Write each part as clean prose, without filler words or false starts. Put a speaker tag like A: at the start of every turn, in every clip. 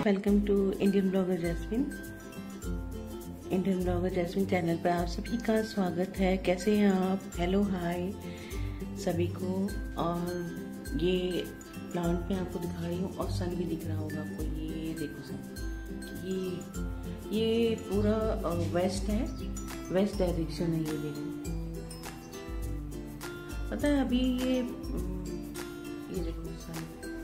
A: Welcome to Indian blogger Jasmine. Indian blogger Jasmine channel पर आप सभी का स्वागत है। कैसे हैं आप? हेलो हाय सभी को। और ये प्लांट में आपको दिखा रही हूँ और सन भी दिख रहा होगा आपको। ये देखो सन, ये पूरा वेस्ट है, वेस्ट डायरेक्शन है। ये देखो, पता है अभी ये देखो सन,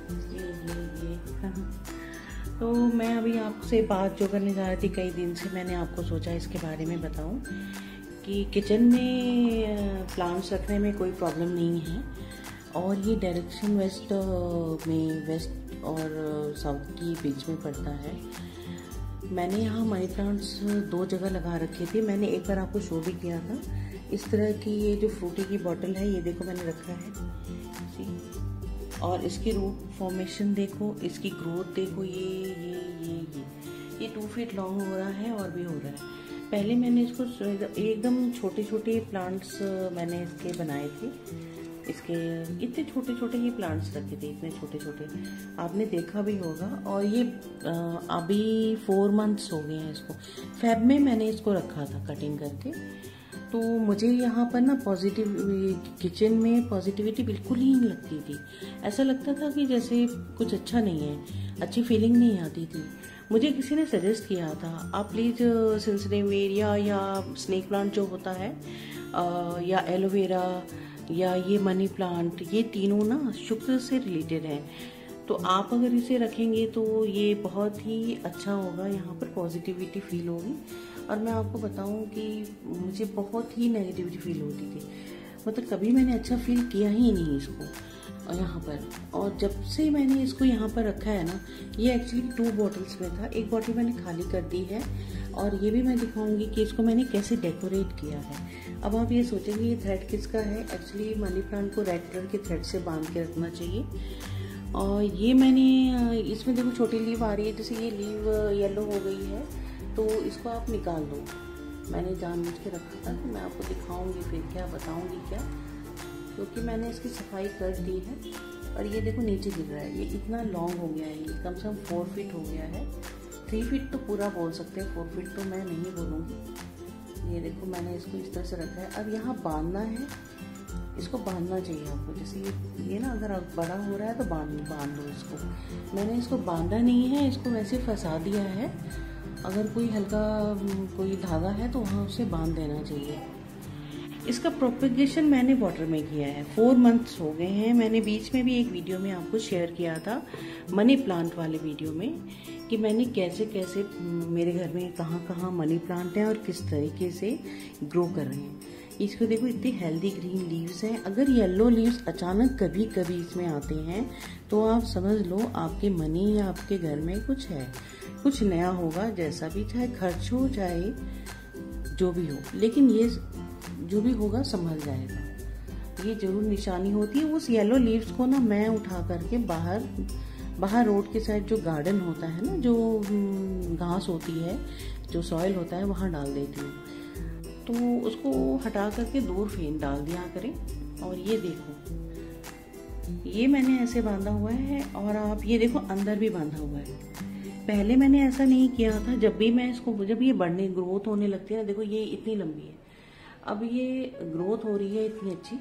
A: ये तो मैं अभी आपसे बात जो करने जा रही थी कई दिन से, मैंने आपको सोचा इसके बारे में बताऊं कि किचन में प्लांट्स रखने में कोई प्रॉब्लम नहीं है। और ये डायरेक्शन वेस्ट में, वेस्ट और साउथ की बीच में पड़ता है। मैंने यहाँ मनी प्लांट्स 2 जगह लगा रखे थे। मैंने एक बार आपको शो भी किया था। इस तरह की ये जो फ्रूटी की बोतल है, ये देखो मैंने रखा है, और इसकी रूट फॉर्मेशन देखो, इसकी ग्रोथ देखो। ये 2 फीट लॉन्ग हो रहा है और भी हो रहा है। पहले मैंने इसको एकदम छोटे छोटे प्लांट्स मैंने इसके बनाए थे। इसके इतने छोटे छोटे ही प्लांट्स रखे थे, इतने छोटे छोटे, आपने देखा भी होगा। और ये अभी 4 मंथ्स हो गए हैं इसको। फेब में मैंने इसको रखा था कटिंग करके। तो मुझे यहाँ पर ना किचन में पॉजिटिविटी बिल्कुल ही नहीं लगती थी। ऐसा लगता था कि जैसे कुछ अच्छा नहीं है, अच्छी फीलिंग नहीं आती थी। मुझे किसी ने सजेस्ट किया था, आप प्लीज़ सिंसनेवेरिया या स्नेक प्लांट जो होता है, या एलोवेरा या ये मनी प्लांट, ये तीनों ना शुक्र से रिलेटेड हैं। तो आप अगर इसे रखेंगे तो ये बहुत ही अच्छा होगा, यहाँ पर पॉजिटिविटी फील होगी। और मैं आपको बताऊं कि मुझे बहुत ही नेगेटिविटी फील होती थी, मतलब कभी मैंने अच्छा फील किया ही नहीं इसको यहाँ पर। और जब से मैंने इसको यहाँ पर रखा है ना, ये एक्चुअली 2 बॉटल्स में था। एक बॉटल मैंने खाली कर दी है, और ये भी मैं दिखाऊंगी कि इसको मैंने कैसे डेकोरेट किया है। अब आप ये सोचेंगे ये थ्रेड किसका है? एक्चुअली मनी प्लांट को रेड कलर के थ्रेड से बांध के रखना चाहिए। और ये मैंने इसमें देखो छोटी लीव आ रही है, जैसे ये लीव येलो हो गई है, तो इसको आप निकाल दो। मैंने जानबूझ के रखा था कि मैं आपको दिखाऊंगी, फिर क्या बताऊंगी क्या, क्योंकि मैंने इसकी सफाई कर दी है। और ये देखो नीचे गिर रहा है, ये इतना लॉन्ग हो गया है, ये कम से कम 4 फीट हो गया है। 3 फीट तो पूरा बोल सकते हैं, 4 फीट तो मैं नहीं बोलूँगी। ये देखो मैंने इसको इस तरह से रखा है। अब यहाँ बांधना है, इसको बांधना चाहिए आपको। जैसे ये ना अगर बड़ा हो रहा है तो बांध दो इसको। मैंने इसको बांधा नहीं है, इसको वैसे फंसा दिया है। अगर कोई हल्का कोई धागा है तो वहाँ उसे बांध देना चाहिए। इसका प्रोपेगेशन मैंने वाटर में किया है। 4 मंथ्स हो गए हैं। मैंने बीच में भी एक वीडियो में आपको शेयर किया था, मनी प्लांट वाले वीडियो में, कि मैंने कैसे कैसे मेरे घर में कहाँ कहाँ मनी प्लांट हैं और किस तरीके से ग्रो कर रहे हैं। इसको देखो, इतनी हेल्दी ग्रीन लीव्स हैं। अगर येलो लीव्स अचानक कभी कभी इसमें आते हैं तो आप समझ लो आपके मनी या आपके घर में कुछ है, कुछ नया होगा। जैसा भी, चाहे खर्च हो चाहे जो भी हो, लेकिन ये जो भी होगा संभल जाएगा। ये जरूर निशानी होती है। उस येलो लीव्स को ना मैं उठा करके बाहर रोड के साइड जो गार्डन होता है ना, जो घास होती है, जो सॉइल होता है, वहाँ डाल देती हूँ। तो उसको हटा करके दूर फेंक डाल दिया करें। और ये देखो, ये मैंने ऐसे बांधा हुआ है, और आप ये देखो अंदर भी बांधा हुआ है। पहले मैंने ऐसा नहीं किया था। जब भी मैं इसको, जब ये बढ़ने ग्रोथ होने लगती है ना, देखो ये इतनी लंबी है, अब ये ग्रोथ हो रही है इतनी अच्छी।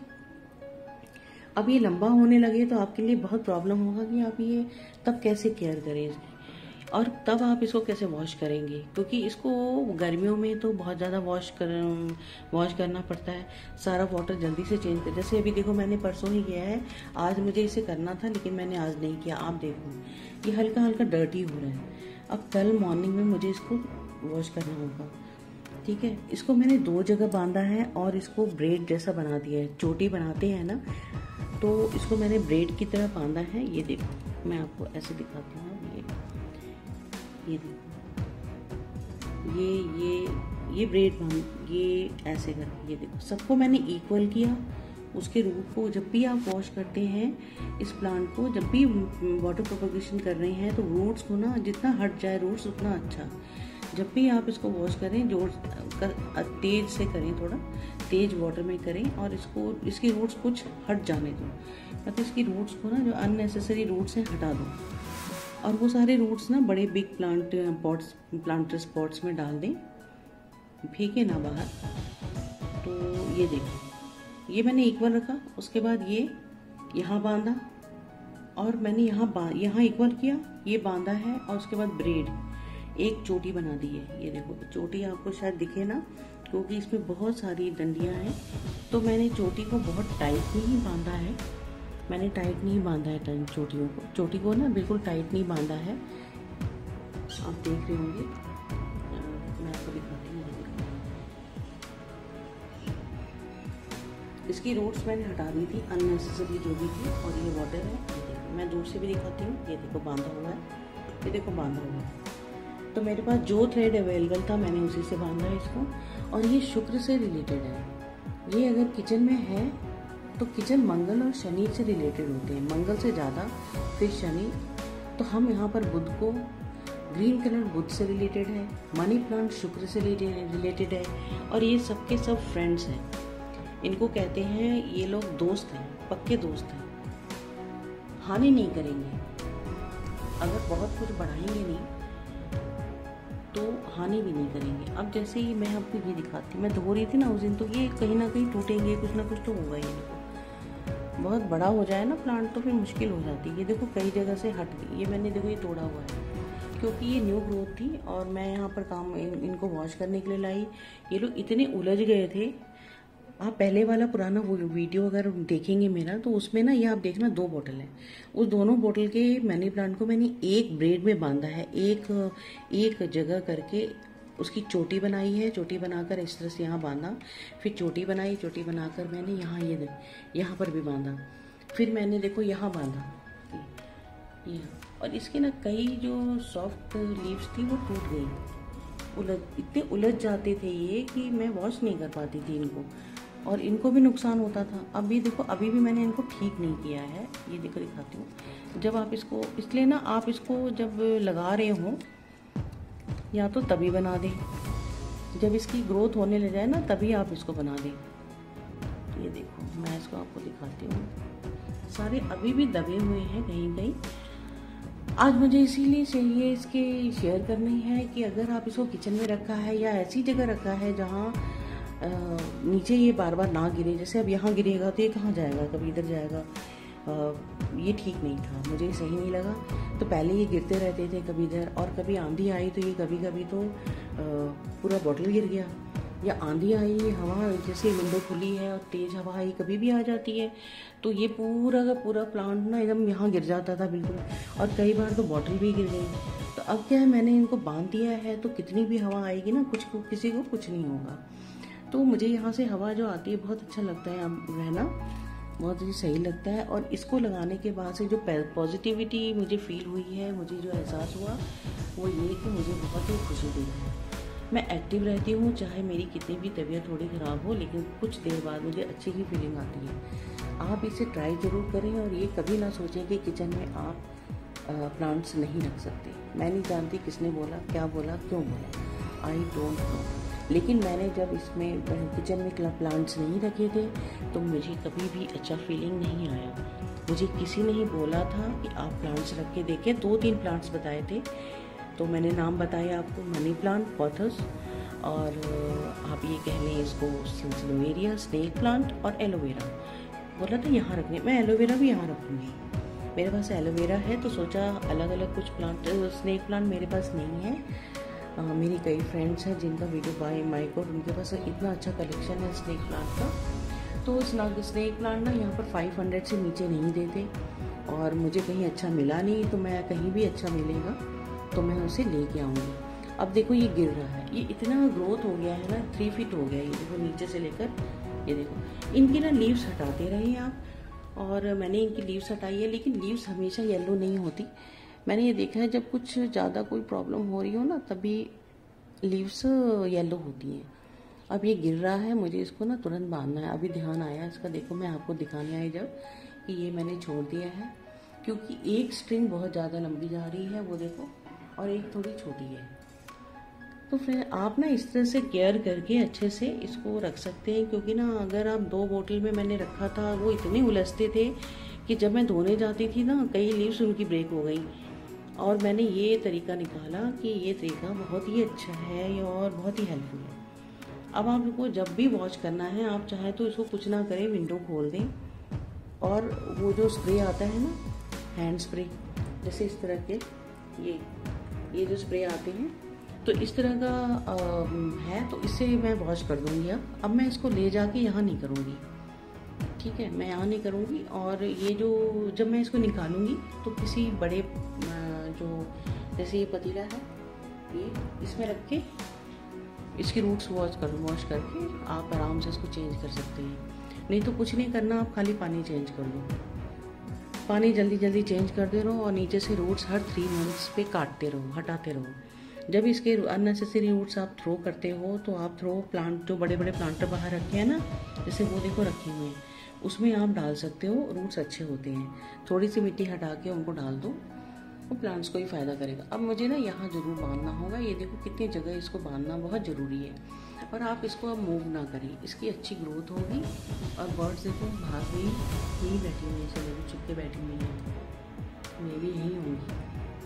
A: अब ये लंबा होने लगे तो आपके लिए बहुत प्रॉब्लम होगा कि आप ये तब कैसे केयर करें इसकी, और तब आप इसको कैसे वॉश करेंगे, क्योंकि इसको गर्मियों में तो बहुत ज़्यादा वॉश करना पड़ता है। सारा वाटर जल्दी से चेंज कर, जैसे अभी देखो मैंने परसों ही किया है, आज मुझे इसे करना था लेकिन मैंने आज नहीं किया। आप देखो ये हल्का हल्का डर्टी हो रहा है। अब कल मॉर्निंग में मुझे इसको वॉश करना होगा, ठीक है। इसको मैंने 2 जगह बांधा है और इसको ब्रेड जैसा बना दिया है। चोटी बनाते हैं ना, तो इसको मैंने ब्रेड की तरह बांधा है। ये देखो मैं आपको ऐसे दिखाती हूँ। ये देखो, ये ब्रेड बांध, ये ऐसे कर, ये देखो सबको मैंने इक्वल किया। उसके रूट को जब भी आप वॉश करते हैं, इस प्लांट को जब भी वाटर प्रोपगेशन कर रहे हैं, तो रूट्स को ना जितना हट जाए रूट्स उतना अच्छा। जब भी आप इसको वॉश करें, जोर तेज से करें, थोड़ा तेज वाटर में करें, और इसकी रूट्स कुछ हट जाने दो, मतलब इसकी रूट्स को ना जो अननेसेसरी रूट्स हैं हटा दो। और वो सारे रूट्स ना बड़े बिग प्लांटर्स पॉट्स में डाल दें, फेंके ना बाहर। तो ये देखो, ये मैंने एक बार रखा, उसके बाद ये यहाँ बांधा, और मैंने यहाँ एक बार किया, ये बांधा है, और उसके बाद ब्रेड एक चोटी बना दी है। ये देखो चोटी आपको शायद दिखे ना, क्योंकि इसमें बहुत सारी डंडियाँ हैं, तो मैंने चोटी को बहुत टाइट नहीं बांधा है। मैंने टाइट नहीं बांधा है चोटी को ना बिल्कुल टाइट नहीं बांधा है। आप देख रहे होंगे, मैं आपको दिखाती हूँ। इसकी रूट्स मैंने हटा दी थी, अननेसेसरी जो भी थी। और ये वाटर है, मैं दूर से भी दिखाती हूँ। ये देखो बांधा हुआ है, ये देखो बांधा हुआ है। तो मेरे पास जो थ्रेड अवेलेबल था मैंने उसी से बांधा है इसको। और ये शुक्र से रिलेटेड है। ये अगर किचन में है तो किचन मंगल और शनि से रिलेटेड होते हैं, मंगल से ज़्यादा, फिर शनि। तो हम यहाँ पर बुध को, ग्रीन कलर बुध से रिलेटेड है, मनी प्लांट शुक्र से रिलेटेड है, और ये सबके सब फ्रेंड्स हैं। इनको कहते हैं, ये लोग दोस्त हैं, पक्के दोस्त हैं, हानि नहीं करेंगे। अगर बहुत कुछ बढ़ाएंगे नहीं तो हानि भी नहीं करेंगे। अब जैसे ही मैं आपको ये दिखाती, मैं धो रही थी ना उस दिन, तो ये कहीं ना कहीं टूटेंगे, कुछ ना कुछ तो होगा ही। इनको बहुत बड़ा हो जाए ना प्लांट तो फिर मुश्किल हो जाती है। ये देखो कई जगह से हट गई, ये मैंने देखो ये तोड़ा हुआ है, क्योंकि ये न्यू ग्रोथ थी और मैं यहाँ पर इनको वॉश करने के लिए लाई। ये लोग इतने उलझ गए थे। आप पहले वाला पुराना वो वीडियो अगर देखेंगे मेरा, तो उसमें ना ये आप देखना 2 बोतल है। उस दोनों बोतल के मनी प्लांट को मैंने एक ब्रेड में बांधा है, एक जगह करके उसकी चोटी बनाई है। चोटी बनाकर इस तरह से यहाँ बांधा, फिर चोटी बनाई, चोटी बनाकर मैंने यहाँ पर भी बांधा, फिर मैंने देखो यहाँ बांधा ये। और इसके ना कई जो सॉफ्ट लीव्स थी वो टूट गई, इतने उलझ जाते थे ये कि मैं वॉश नहीं कर पाती थी इनको, और इनको भी नुकसान होता था। अभी देखो, अभी भी मैंने इनको ठीक नहीं किया है। ये देखो दिखाती हूँ। जब आप इसको, इसलिए ना आप इसको जब लगा रहे हो या तो तभी बना दें, जब इसकी ग्रोथ होने लग जाए ना तभी आप इसको बना दें। ये देखो मैं इसको आपको दिखाती हूँ, सारे अभी भी दबे हुए हैं कहीं कहीं। आज मुझे इसीलिए चाहिए इसके शेयर करनी है कि अगर आप इसको किचन में रखा है या ऐसी जगह रखा है जहाँ नीचे ये बार बार ना गिरे, जैसे अब यहाँ गिरेगा तो ये कहाँ जाएगा, कभी इधर जाएगा, ये ठीक नहीं था, मुझे सही नहीं लगा। तो पहले ये गिरते रहते थे कभी इधर, और कभी आंधी आई तो ये कभी कभी तो पूरा बॉटल गिर गया, या आंधी आई, हवा, जैसे विंडो खुली है और तेज़ हवा आई कभी भी आ जाती है, तो ये पूरा का पूरा प्लांट ना एकदम यहाँ गिर जाता था बिल्कुल, और कई बार तो बॉटल भी गिर गई। तो अब क्या है, मैंने इनको बांध दिया है, तो कितनी भी हवा आएगी ना किसी को कुछ नहीं होगा। तो मुझे यहाँ से हवा जो आती है बहुत अच्छा लगता है, रहना बहुत ही सही लगता है। और इसको लगाने के बाद से जो पॉजिटिविटी मुझे फील हुई है, मुझे जो एहसास हुआ वो ये कि मुझे बहुत ही खुशी दी है। मैं एक्टिव रहती हूँ, चाहे मेरी कितनी भी तबीयत थोड़ी ख़राब हो, लेकिन कुछ देर बाद मुझे अच्छी ही फीलिंग आती है। आप इसे ट्राई ज़रूर करें, और ये कभी ना सोचें कि किचन में आप प्लांट्स नहीं रख सकते। मैं नहीं जानती किसने बोला, क्या बोला, क्यों बोला, आई डोंट नो, लेकिन मैंने जब इसमें किचन में प्लांट्स नहीं रखे थे तो मुझे कभी भी अच्छा फीलिंग नहीं आया। मुझे किसी ने ही बोला था कि आप प्लांट्स रख के देखें, 2-3 प्लांट्स बताए थे, तो मैंने नाम बताया आपको, मनी प्लांट, पॉथस, और आप ये कह लें इसको सिंसिलोवेरिया, स्नेक प्लांट और एलोवेरा। बोला था यहाँ रखने, मैं एलोवेरा भी यहाँ रखूँगी। मेरे पास एलोवेरा है तो सोचा अलग अलग कुछ प्लांट, स्नेक प्लांट मेरे पास नहीं है। मेरी कई फ्रेंड्स हैं जिनका वीडियो बाय माइक, और उनके पास इतना अच्छा कलेक्शन है स्नेक प्लांट का। तो स्नेक प्लांट ना यहाँ पर 500 से नीचे नहीं देते, और मुझे कहीं अच्छा मिला नहीं, तो मैं कहीं भी अच्छा मिलेगा तो मैं उसे लेके आऊँगी। अब देखो ये गिर रहा है, ये इतना ग्रोथ हो गया है ना, 3 फीट हो गया ये देखो, नीचे से लेकर ये देखो। इनकी ना लीव्स हटाते रहिए आप, और मैंने इनकी लीव्स हटाई है, लेकिन लीव्स हमेशा येलो नहीं होती। मैंने ये देखा है जब कुछ ज़्यादा कोई प्रॉब्लम हो रही हो ना तभी लीव्स येलो होती हैं। अब ये गिर रहा है, मुझे इसको ना तुरंत बांधना है। अभी ध्यान आया इसका, देखो मैं आपको दिखाने आई जब कि ये मैंने छोड़ दिया है, क्योंकि एक स्ट्रिंग बहुत ज़्यादा लंबी जा रही है, वो देखो, और एक थोड़ी छोटी है। तो फिर आप ना इस तरह से केयर करके अच्छे से इसको रख सकते हैं, क्योंकि ना अगर आप 2 बोतल में मैंने रखा था, वो इतने उलझते थे कि जब मैं धोने जाती थी ना, कई लीव्स उनकी ब्रेक हो गई, और मैंने ये तरीका निकाला कि ये तरीका बहुत ही अच्छा है और बहुत ही हेल्पफुल है। अब आपको जब भी वॉश करना है, आप चाहे तो इसको कुछ ना करें, विंडो खोल दें और वो जो स्प्रे आता है ना, हैंड स्प्रे, जैसे इस तरह के ये जो स्प्रे आते हैं, तो इस तरह का है, तो इससे मैं वॉश कर दूँगी। अब मैं इसको ले जाके यहाँ नहीं करूँगी, ठीक है, मैं यहाँ नहीं करूँगी। और ये जो जब मैं इसको निकालूँगी तो किसी बड़े जो जैसे ये पतीला है, ये इसमें रख के इसकी रूट्स वॉश करके आप आराम से इसको चेंज कर सकते हैं। नहीं तो कुछ नहीं करना, आप खाली पानी चेंज कर लो, पानी जल्दी जल्दी चेंज करते रहो और नीचे से रूट्स हर 3 मंथ्स पे काटते रहो, हटाते रहो। जब इसके अननेसेसरी रूट्स आप थ्रो करते हो तो आप प्लांट जो बड़े बड़े प्लांटर बाहर रखे हैं ना, जैसे वो देखो रखे हुए हैं, उसमें आप डाल सकते हो, रूट्स अच्छे होते हैं। थोड़ी सी मिट्टी हटा के उनको डाल दो, वो प्लांट्स को ही फ़ायदा करेगा। अब मुझे ना यहाँ ज़रूर बांधना होगा, ये देखो कितनी जगह इसको बांधना बहुत ज़रूरी है। और आप इसको अब मूव ना करें, इसकी अच्छी ग्रोथ होगी। और बर्ड्स देखो भाग गई, यही बैठी हुई है, चलो भी चुपके बैठी हुई है, मैं भी यहीं होंगी।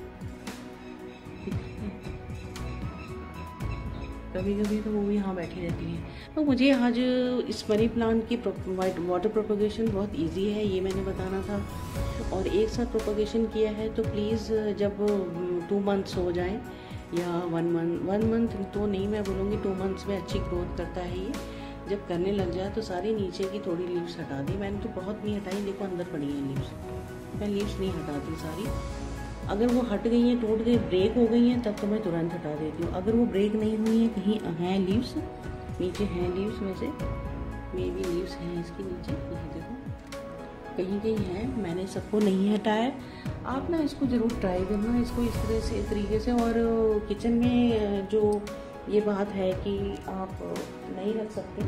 A: कभी कभी तो वो भी यहाँ बैठी रहती है। तो मुझे आज इस मनी प्लांट की वाटर प्रोपगेशन बहुत इजी है, ये मैंने बताना था। और एक साथ प्रोपगेशन किया है तो प्लीज़ जब 2 मंथ्स हो जाएं या 1 मंथ तो नहीं, मैं बोलूँगी 2 मंथ्स में अच्छी ग्रोथ करता है ये। जब करने लग जाए तो सारी नीचे की थोड़ी लीव्स हटा दी, मैंने तो बहुत नहीं हटाई, देखो अंदर पड़ी हैं लीव्स, मैं लीव्स नहीं हटाती सारी। अगर वो हट गई हैं, टूट गई, ब्रेक हो गई हैं, तब तो मैं तुरंत हटा देती हूँ। अगर वो ब्रेक नहीं हुई हैं, कहीं हैं लीव्स, नीचे हैं लीव्स में से, मे भी लीव्स हैं इसके नीचे, ये देखो कहीं कहीं है, मैंने सबको नहीं हटाया। आप ना इसको ज़रूर ट्राई करना, इसको इस तरह से तरीके से। और किचन में जो ये बात है कि आप नहीं रख सकते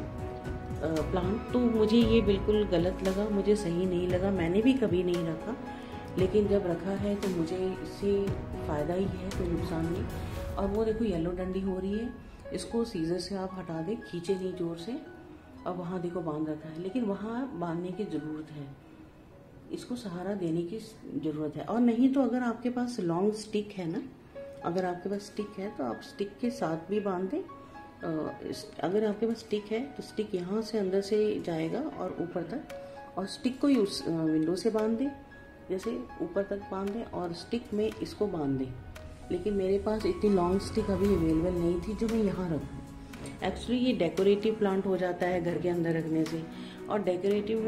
A: प्लांट, तो मुझे ये बिल्कुल गलत लगा, मुझे सही नहीं लगा, मैंने भी कभी नहीं रखा। लेकिन जब रखा है तो मुझे इससे फ़ायदा ही है, कोई नुकसान नहीं। और वो देखो येलो डंडी हो रही है, इसको सीजर से आप हटा दें, खींचे नहीं जोर से। अब वहाँ देखो बांध रखा है, लेकिन वहाँ बांधने की ज़रूरत है, इसको सहारा देने की ज़रूरत है। और नहीं तो अगर आपके पास लॉन्ग स्टिक है ना, अगर आपके पास स्टिक है तो आप स्टिक के साथ भी बांध दें। अगर आपके पास स्टिक है तो स्टिक यहाँ से अंदर से जाएगा और ऊपर तक, और स्टिक को ही उस विंडो से बांध दें, जैसे ऊपर तक बांध दें और स्टिक में इसको बांध दें। लेकिन मेरे पास इतनी लॉन्ग स्टिक अभी अवेलेबल नहीं थी जो मैं यहाँ रखूँ। एक्चुअली ये डेकोरेटिव प्लांट हो जाता है घर के अंदर रखने से, और डेकोरेटिव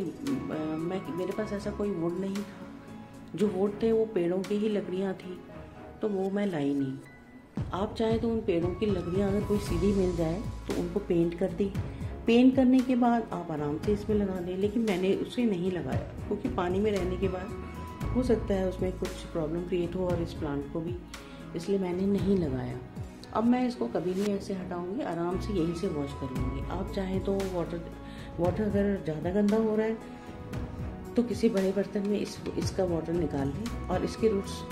A: में मेरे पास ऐसा कोई वुड नहीं था, जो वुड थे वो पेड़ों की ही लकड़ियाँ थी, तो वो मैं लाई नहीं। आप चाहे तो उन पेड़ों की लकड़ियाँ अगर कोई सीधी मिल जाए तो उनको पेंट कर दें, पेंट करने के बाद आप आराम से इसमें लगा दें। लेकिन मैंने उसे नहीं लगाया क्योंकि पानी में रहने के बाद हो सकता है उसमें कुछ प्रॉब्लम क्रिएट हो और इस प्लांट को भी, इसलिए मैंने नहीं लगाया। अब मैं इसको कभी नहीं ऐसे हटाऊंगी, आराम से यहीं से वॉश कर लूँगी। आप चाहें तो वाटर अगर ज़्यादा गंदा हो रहा है तो किसी बड़े बर्तन में इसका वाटर निकाल लें और इसके रूट्स,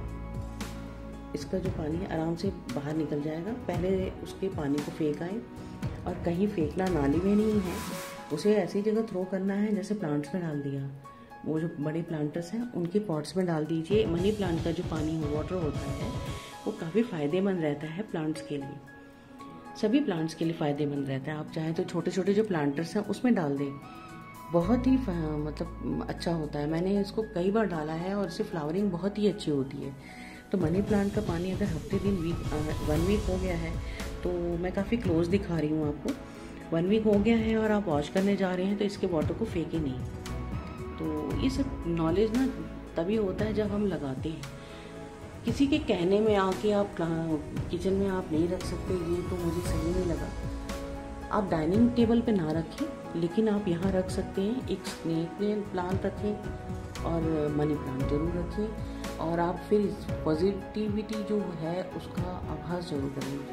A: इसका जो पानी है आराम से बाहर निकल जाएगा। पहले उसके पानी को फेंक आए, और कहीं फेंकना नाली में नहीं है, उसे ऐसी जगह थ्रो करना है जैसे प्लांट्स में डाल दिया। वो जो बड़े प्लांटर्स हैं उनके पॉट्स में डाल दीजिए। मनी प्लांट का जो पानी वाटर होता है वो काफ़ी फ़ायदेमंद रहता है प्लांट्स के लिए, सभी प्लांट्स के लिए फ़ायदेमंद रहता है। आप चाहें तो छोटे छोटे जो प्लांटर्स हैं उसमें डाल दें, बहुत ही मतलब अच्छा होता है। मैंने इसको कई बार डाला है और इससे फ्लावरिंग बहुत ही अच्छी होती है। तो मनी प्लांट का पानी अगर हफ्ते दिन 1 वीक हो गया है, तो मैं काफ़ी क्लोज दिखा रही हूँ आपको, 1 वीक हो गया है और आप वॉश करने जा रहे हैं तो इसके वाटर को फेंके नहीं। तो ये सब नॉलेज ना तभी होता है जब हम लगाते हैं। किसी के कहने में आके आप किचन में आप नहीं रख सकते, ये तो मुझे सही नहीं लगा। आप डाइनिंग टेबल पे ना रखें, लेकिन आप यहाँ रख सकते हैं। एक स्नेक प्लांट रखें और मनी प्लांट जरूर रखें, और आप फिर पॉजिटिविटी जो है उसका आभास जरूर करेंगे।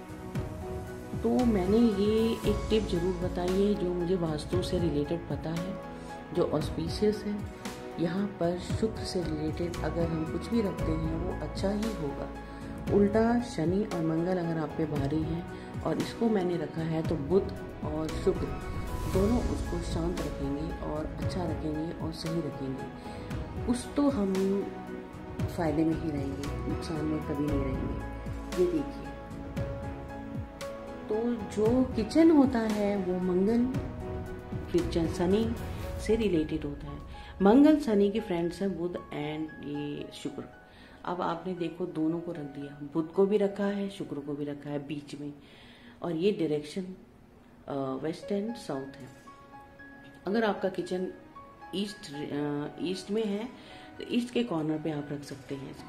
A: तो मैंने ये एक टिप जरूर बताई है जो मुझे वास्तु से रिलेटेड पता है, जो ऑस्पिशियस है। यहाँ पर शुक्र से रिलेटेड अगर हम कुछ भी रखते हैं वो अच्छा ही होगा। उल्टा शनि और मंगल अगर आप पे भारी हैं, और इसको मैंने रखा है, तो बुध और शुक्र दोनों उसको शांत रखेंगे और अच्छा रखेंगे और सही रखेंगे। कुछ तो हम फ़ायदे में ही रहेंगे, नुकसान में कभी नहीं रहेंगे। ये देखिए, तो जो किचन होता है वो मंगल फिर शनि से रिलेटेड होता है। मंगल शनि के फ्रेंड्स हैं बुध एंड ये शुक्र। अब आपने देखो दोनों को रख दिया, बुध को भी रखा है, शुक्र को भी रखा है बीच में, और ये डायरेक्शन वेस्ट एंड साउथ है। अगर आपका किचन ईस्ट में है तो ईस्ट के कॉर्नर पे आप रख सकते हैं इसको।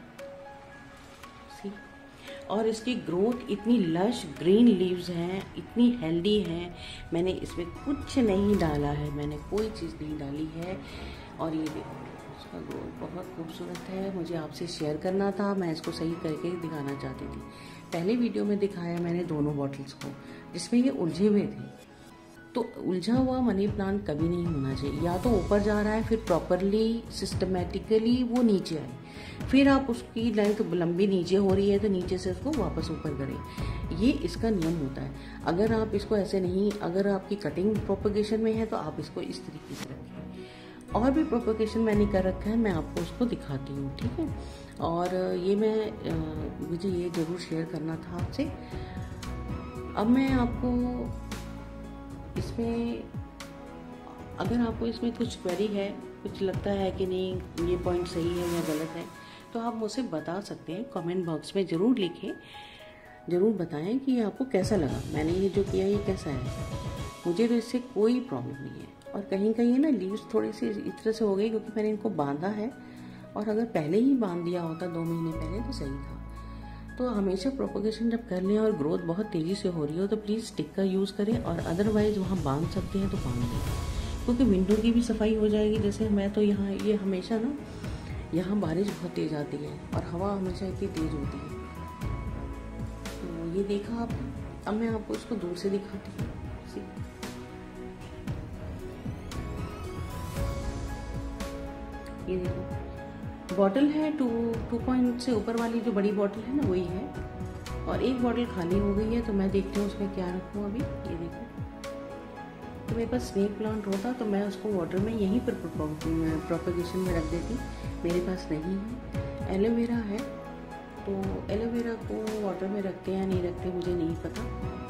A: सी, और इसकी ग्रोथ इतनी लश ग्रीन लीव्स हैं, इतनी हेल्दी हैं। मैंने इसमें कुछ नहीं डाला है, मैंने कोई चीज़ नहीं डाली है। और ये देखो इसका ग्रोथ बहुत खूबसूरत है। मुझे आपसे शेयर करना था, मैं इसको सही करके दिखाना चाहती थी। पहले वीडियो में दिखाया मैंने दोनों बॉटल्स को जिसमें ये उलझे हुए थे। तो उलझा हुआ मनी प्लांट कभी नहीं होना चाहिए, या तो ऊपर जा रहा है फिर प्रॉपरली सिस्टमेटिकली वो नीचे आए, फिर आप उसकी लेंथ लंबी नीचे हो रही है तो नीचे से उसको वापस ऊपर करें। ये इसका नियम होता है। अगर आप इसको ऐसे नहीं, अगर आपकी कटिंग प्रोपगेशन में है तो आप इसको इस तरीके से रखें। और भी प्रोपगेशन मैंने कर रखा है, मैं आपको उसको दिखाती हूँ, ठीक है। और ये मुझे ये ज़रूर शेयर करना था आपसे। अब मैं आपको इसमें, अगर आपको इसमें कुछ क्वेरी है, कुछ लगता है कि नहीं ये पॉइंट सही है या गलत है, तो आप मुझे बता सकते हैं। कमेंट बॉक्स में ज़रूर लिखें, ज़रूर बताएं कि आपको कैसा लगा, मैंने ये जो किया ये कैसा है। मुझे तो इससे कोई प्रॉब्लम नहीं है। और कहीं कहीं है ना लीव्स थोड़ी सी इस तरह से हो गई क्योंकि मैंने इनको बांधा है, और अगर पहले ही बांध दिया होता 2 महीने पहले तो सही था। तो हमेशा प्रोपगेशन जब कर लें और ग्रोथ बहुत तेज़ी से हो रही हो तो प्लीज़ स्टिक का यूज़ करें, और अदरवाइज़ वहाँ बांध सकते हैं तो बांध दें, क्योंकि विंडो की भी सफाई हो जाएगी। जैसे मैं तो यहाँ ये हमेशा ना, यहाँ बारिश बहुत तेज़ आती है और हवा हमेशा इतनी तेज़ होती है। तो ये देखा आप। अब मैं आपको इसको दूर से दिखाती हूँ। ये देखो बॉटल है 2 पॉइंट से ऊपर वाली जो बड़ी बॉटल है ना वही है, और एक बॉटल खाली हो गई है। तो मैं देखती हूँ उसमें क्या रखूँ अभी। ये देखो, तो मेरे पास स्नेक प्लांट होता तो मैं उसको वाटर में यहीं पर प्रोपगेशन में रख देती। मेरे पास नहीं है। एलोवेरा है, तो एलोवेरा को वाटर में रखते हैं या नहीं रखते मुझे नहीं पता।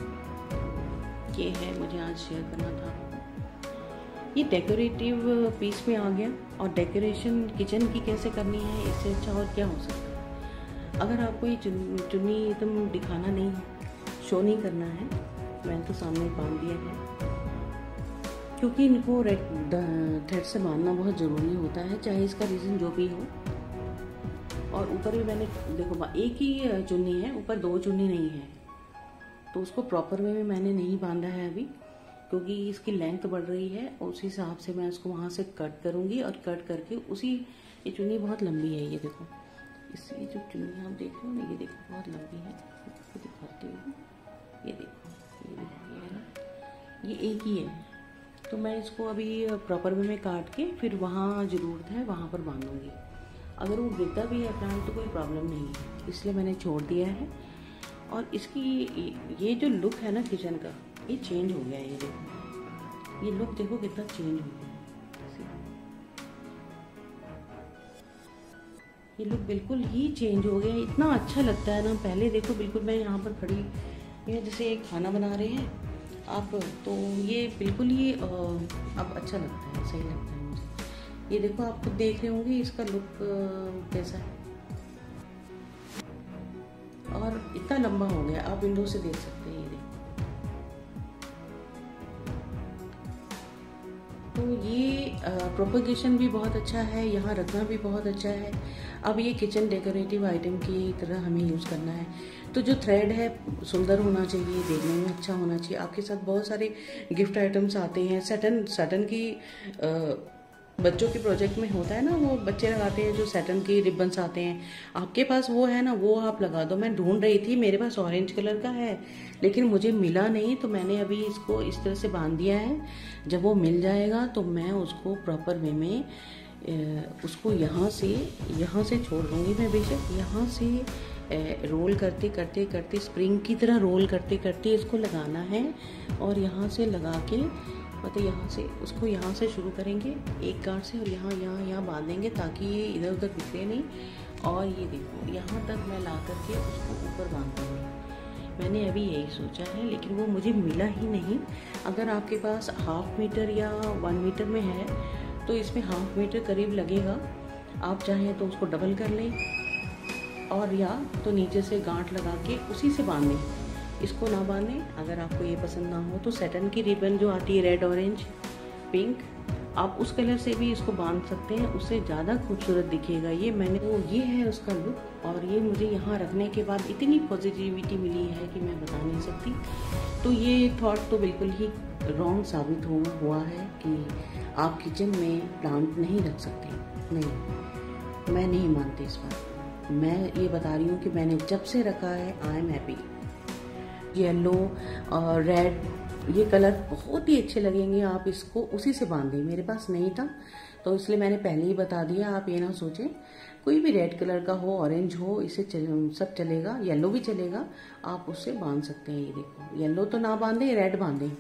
A: ये है, मुझे आज शेयर करना था। ये डेकोरेटिव पीस में आ गया, और डेकोरेशन किचन की कैसे करनी है, इससे अच्छा और क्या हो सकता है। अगर आपको ये चुन्नी एकदम दिखाना नहीं है, शो नहीं करना है, मैंने तो सामने बांध दिया है, क्योंकि इनको रेड थ्रेड से बांधना बहुत ज़रूरी होता है, चाहे इसका रीज़न जो भी हो। और ऊपर भी मैंने देखो एक ही चुन्नी है, ऊपर 2 चुन्नी नहीं है, तो उसको प्रॉपर वे में मैंने नहीं बांधा है अभी, क्योंकि इसकी लेंथ बढ़ रही है। उस हिसाब से मैं इसको वहाँ से कट करूँगी, और कट करके उसी, ये चुन्नी बहुत लंबी है, ये देखो, ये जो चुन्नी आप देख रहे हो ना, ये देखो बहुत लंबी है, इसको दिखाती हूँ। ये देखो, ये है ना, ये एक ही है। तो मैं इसको अभी प्रॉपर वे में काट के फिर वहाँ ज़रूरत है वहाँ पर बांधूँगी। अगर वो गिरता भी है प्लांट तो कोई प्रॉब्लम नहीं है, इसलिए मैंने छोड़ दिया है। और इसकी ये जो लुक है ना किचन का, ये चेंज हो गया है। ये देखो, ये लुक देखो कितना चेंज हो गया है। ये लुक बिल्कुल ही चेंज हो गया है, इतना अच्छा लगता है ना। पहले देखो बिल्कुल मैं यहाँ पर खड़ी, ये जैसे खाना बना रहे हैं आप, तो ये बिल्कुल ही अब अच्छा लगता है, सही लगता है मुझे। ये देखो, आप खुद देख रहे होंगे इसका लुक कैसा है, और इतना लंबा हो गया, आप विंडो से देख सकते हैं। ये देखो, तो ये प्रोपगेशन भी बहुत अच्छा है, यहाँ रखना भी बहुत अच्छा है। अब ये किचन डेकोरेटिव आइटम की तरह हमें यूज़ करना है। तो जो थ्रेड है सुंदर होना चाहिए, देखने में अच्छा होना चाहिए। आपके साथ बहुत सारे गिफ्ट आइटम्स आते हैं, सैटन की बच्चों के प्रोजेक्ट में होता है ना, वो बच्चे लगाते हैं जो सैटन की रिबन्स आते हैं। आपके पास वो है ना, वो आप लगा दो। मैं ढूंढ रही थी, मेरे पास ऑरेंज कलर का है लेकिन मुझे मिला नहीं, तो मैंने अभी इसको इस तरह से बांध दिया है। जब वो मिल जाएगा तो मैं उसको प्रॉपर वे में उसको यहाँ से छोड़ दूँगी मैं। बेशक यहाँ से रोल करते करते स्प्रिंग की तरह रोल करते करते इसको लगाना है, और यहाँ से लगा के मतलब यहाँ से उसको यहाँ से शुरू करेंगे एक गांठ से और यहाँ बांधेंगे ताकि ये इधर उधर बिखरे नहीं। और ये देखो यहाँ तक मैं ला करके उसको ऊपर बांध दूँगी। मैंने अभी यही सोचा है, लेकिन वो मुझे मिला ही नहीं। अगर आपके पास 1/2 मीटर या 1 मीटर में है तो इसमें 1/2 मीटर करीब लगेगा। आप चाहें तो उसको डबल कर लें और या तो नीचे से गांठ लगा के उसी से बांधें, इसको ना बांधें। अगर आपको ये पसंद ना हो तो सैटन की रिबन जो आती है रेड, ऑरेंज, पिंक, आप उस कलर से भी इसको बांध सकते हैं, उससे ज़्यादा खूबसूरत दिखेगा। ये ये है उसका लुक। और ये मुझे यहाँ रखने के बाद इतनी पॉजिटिविटी मिली है कि मैं बता नहीं सकती। तो ये थॉट तो बिल्कुल ही रॉन्ग साबित हुआ है कि आप किचन में प्लांट नहीं रख सकते। नहीं, मैं नहीं मानती इस बात। मैं ये बता रही हूँ कि मैंने जब से रखा है आई एम हैप्पी। येलो और रेड ये कलर बहुत ही अच्छे लगेंगे। आप इसको उसी से बांधें। मेरे पास नहीं था तो इसलिए मैंने पहले ही बता दिया। आप ये ना सोचें, कोई भी रेड कलर का हो, ऑरेंज हो, इसे सब चलेगा, येलो भी चलेगा, आप उससे बांध सकते हैं। ये देखो, येलो तो ना बांधें, रेड बांधें।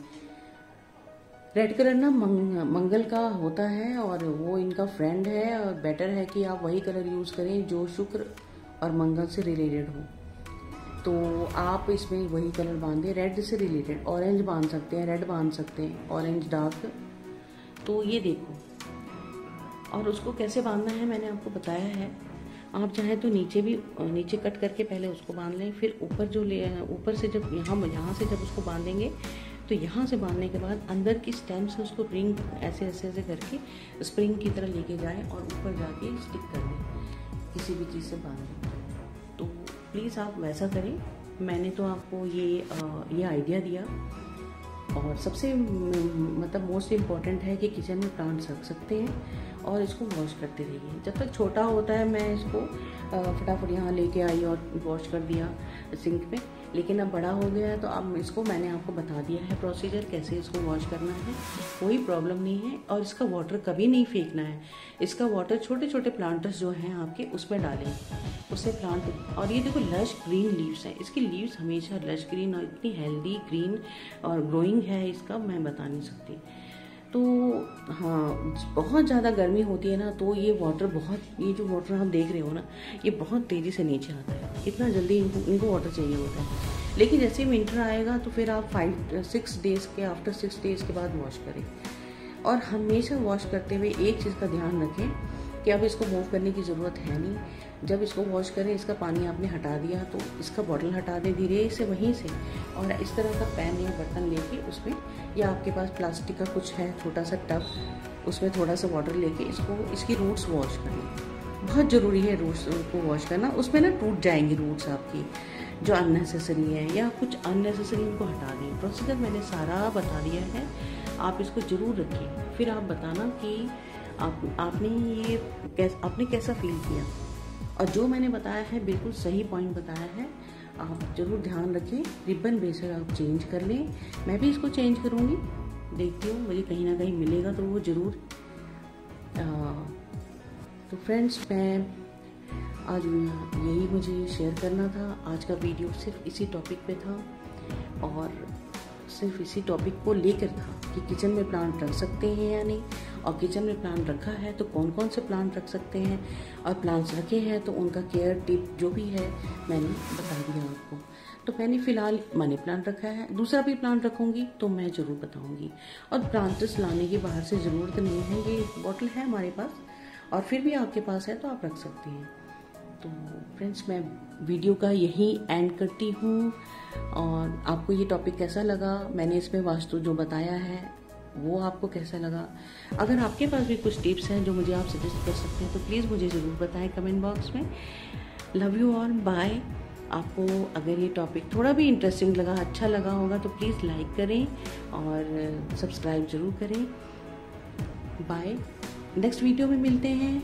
A: रेड कलर ना मंगल का होता है और वो इनका फ्रेंड है, और बेटर है कि आप वही कलर यूज़ करें जो शुक्र और मंगल से रिलेटेड हो। तो आप इसमें वही कलर बांधें। रेड से रिलेटेड ऑरेंज बांध सकते हैं, रेड बांध सकते हैं, ऑरेंज डार्क। तो ये देखो, और उसको कैसे बांधना है मैंने आपको बताया है। आप चाहें तो नीचे कट करके पहले उसको बांध लें, फिर ऊपर से जब यहाँ से जब उसको बांधेंगे तो यहाँ से बांधने के बाद अंदर की स्टेम से उसको रिंग ऐसे करके स्प्रिंग की तरह लेके जाएं और ऊपर जाके स्टिक कर दें, किसी भी चीज़ से बांध दें। तो प्लीज़ आप वैसा करें। मैंने तो आपको ये आइडिया दिया। और सबसे मतलब मोस्ट इम्पॉर्टेंट है कि किचन में प्लांट्स रख सकते हैं और इसको वॉश करते रहिए। जब तक छोटा होता है मैं इसको फटाफट यहाँ लेके आई और वॉश कर दिया सिंक में, लेकिन अब बड़ा हो गया है तो अब मैंने आपको बता दिया है प्रोसीजर कैसे इसको वॉश करना है। कोई प्रॉब्लम नहीं है। और इसका वाटर कभी नहीं फेंकना है। इसका वाटर छोटे छोटे प्लांटर्स जो हैं आपके उसमें डालें, उससे प्लांट। और ये देखो लश ग्रीन लीव्स हैं, इसकी लीव्स हमेशा लश ग्रीन और इतनी हेल्दी ग्रीन और ग्रोइंग है इसका, मैं बता नहीं सकती। तो हाँ, बहुत ज़्यादा गर्मी होती है ना तो ये जो वाटर आप देख रहे हो ना, ये बहुत तेज़ी से नीचे आता है। इतना जल्दी इनको वाटर चाहिए होता है। लेकिन जैसे ही विंटर आएगा तो फिर आप 6 डेज़ के आफ्टर 6 डेज़ के बाद वॉश करें। और हमेशा वॉश करते हुए एक चीज़ का ध्यान रखें कि अब इसको मूव करने की ज़रूरत है नहीं। जब इसको वॉश करें, इसका पानी आपने हटा दिया तो इसका बॉटल हटा दें धीरे से वहीं से, और इस तरह का पैन या बर्तन लेके उसमें, या आपके पास प्लास्टिक का कुछ है छोटा सा टब, उसमें थोड़ा सा वाटर लेके इसकी रूट्स वॉश कर लें। बहुत ज़रूरी है रूट्स को वॉश करना। उसमें ना टूट जाएंगी रूट्स आपकी जो अननेसेसरी है, या कुछ अननेसेसरी उनको हटा दें। प्रोसीजर मैंने सारा बता दिया है, आप इसको ज़रूर रखिए। फिर आप बताना कि आपने कैसा फील किया। और जो मैंने बताया है बिल्कुल सही पॉइंट बताया है, आप ज़रूर ध्यान रखें। रिबन बेसर आप चेंज कर लें। मैं भी इसको चेंज करूँगी, देखती हूँ मुझे कहीं ना कहीं मिलेगा तो वो ज़रूर। तो फ्रेंड्स, मैं आज यही मुझे शेयर करना था। आज का वीडियो सिर्फ इसी टॉपिक पे था और सिर्फ इसी टॉपिक को लेकर था कि किचन में प्लांट रख सकते हैं या नहीं, और किचन में प्लांट रखा है तो कौन कौन से प्लांट रख सकते हैं, और प्लांट्स रखे हैं तो उनका केयर टिप जो भी है मैंने बता दिया आपको। तो मैंने फ़िलहाल मनी प्लांट रखा है, दूसरा भी प्लांट रखूँगी तो मैं ज़रूर बताऊँगी। और प्लांट्स लाने की बाहर से ज़रूरत नहीं है, ये बॉटल है हमारे पास, और फिर भी आपके पास है तो आप रख सकते हैं। तो फ्रेंड्स, मैं वीडियो का यही एंड करती हूँ। और आपको ये टॉपिक कैसा लगा, मैंने इसमें वास्तु जो बताया है वो आपको कैसा लगा। अगर आपके पास भी कुछ टिप्स हैं जो मुझे आप सजेस्ट कर सकते हैं तो प्लीज़ मुझे ज़रूर बताएं कमेंट बॉक्स में। Love you all, bye. आपको अगर ये टॉपिक थोड़ा भी इंटरेस्टिंग लगा, अच्छा लगा होगा तो प्लीज़ लाइक करें और सब्सक्राइब ज़रूर करें। बाय। नेक्स्ट वीडियो में मिलते हैं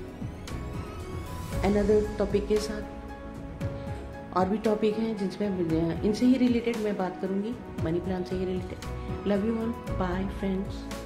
A: अनदर टॉपिक के साथ। और भी टॉपिक हैं जिनमें इनसे ही रिलेटेड मैं बात करूंगी, मनी प्लांट से ही related. Love you all, bye friends.